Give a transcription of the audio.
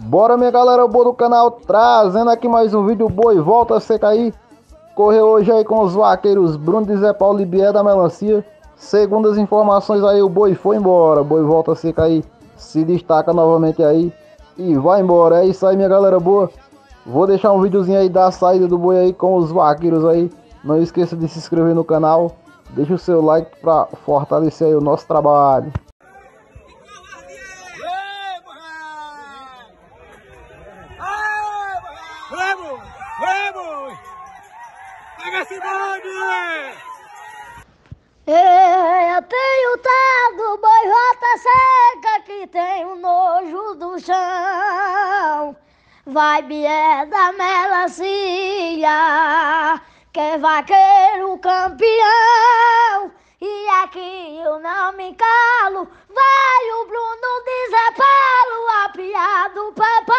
Bora, minha galera boa do canal, trazendo aqui mais um vídeo. Boi volta a secar aí. Correu hoje aí com os vaqueiros Bruno de Zé Paulo e Bié da Melancia. Segundo as informações aí, o boi foi embora. Boi volta a secar aí, se destaca novamente aí e vai embora. É isso aí, minha galera boa. Vou deixar um videozinho aí da saída do boi aí com os vaqueiros aí. Não esqueça de se inscrever no canal. Deixa o seu like para fortalecer aí o nosso trabalho. Vamos! Vamos! Pega esse bonde! Eu tenho dado boi rota seca que tem o nojo do chão. Vai Bié da Melancia, que é vaqueiro campeão. E aqui eu não me calo, vai o Bruno de Zé Paulo, apiado papai.